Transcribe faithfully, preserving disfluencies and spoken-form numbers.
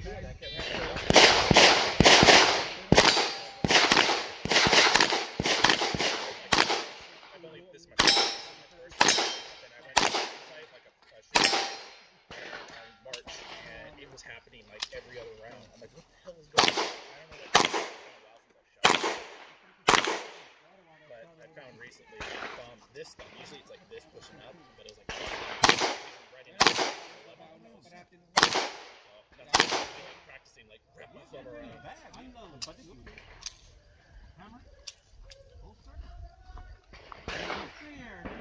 I've only this much first, then I went to the site like a, a shoot on March, and it was happening like every other round. I'm like, what the hell is going on? I don't know, like, it's been a while since I've shot. But I found recently I found this thumb. Usually it's like this pushing up, but it was like right in the level. So that's what I'm like practicing, like wrap my thumb around. Hammer? Holster? Here.